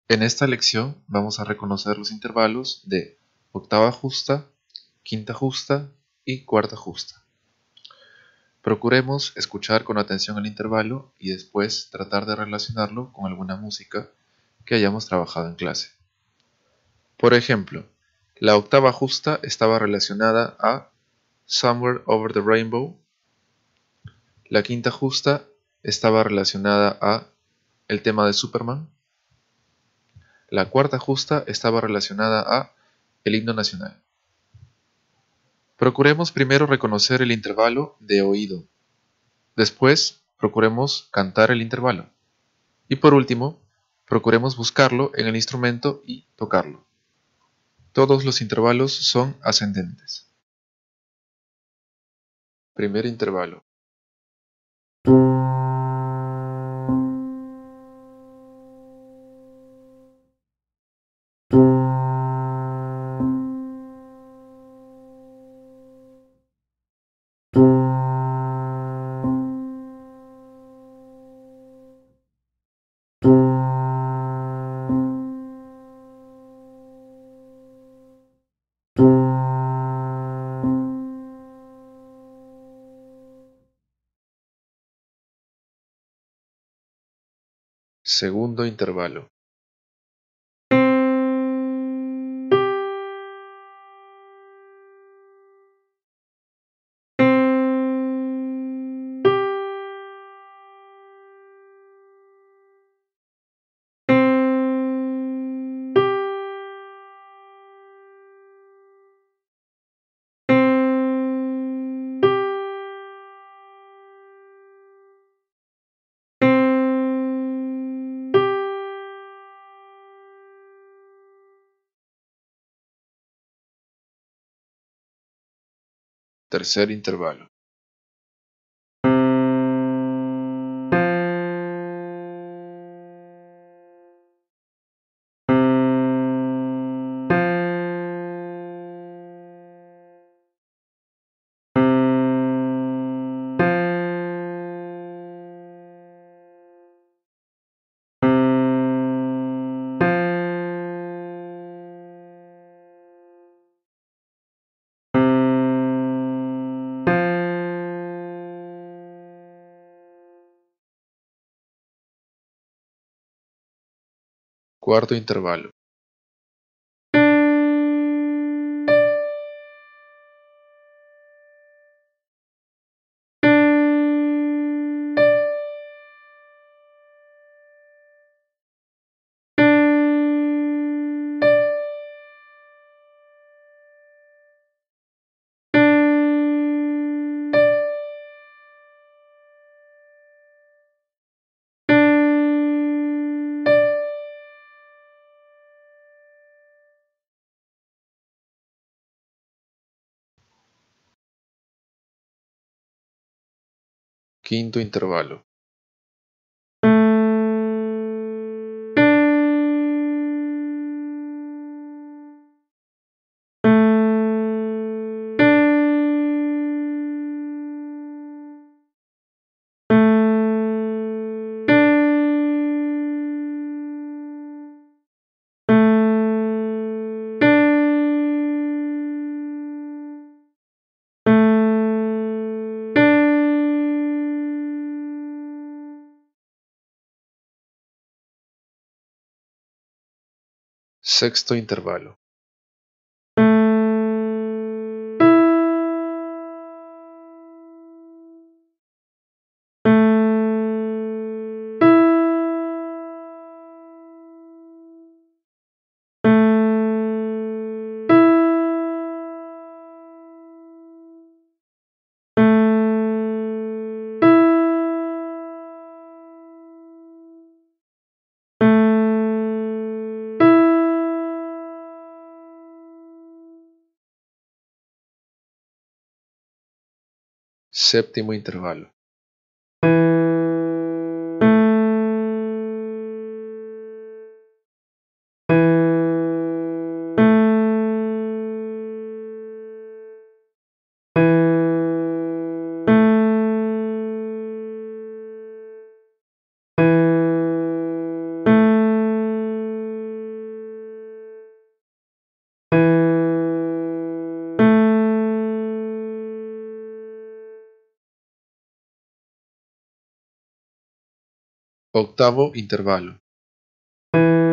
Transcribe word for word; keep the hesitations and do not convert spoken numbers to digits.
En esta lección vamos a reconocer los intervalos de octava justa, quinta justa y cuarta justa. Procuremos escuchar con atención el intervalo y después tratar de relacionarlo con alguna música que hayamos trabajado en clase. Por ejemplo, la octava justa estaba relacionada a Somewhere Over the Rainbow. La quinta justa estaba relacionada a el tema de Superman. La cuarta justa estaba relacionada a el himno nacional. Procuremos primero reconocer el intervalo de oído. Después, procuremos cantar el intervalo. Y por último, procuremos buscarlo en el instrumento y tocarlo. Todos los intervalos son ascendentes. Primer intervalo. Segundo intervalo. Tercer intervalo. Cuarto intervalo. Quinto intervalo. Sexto intervalo. Séptimo intervalo. Octavo intervalo.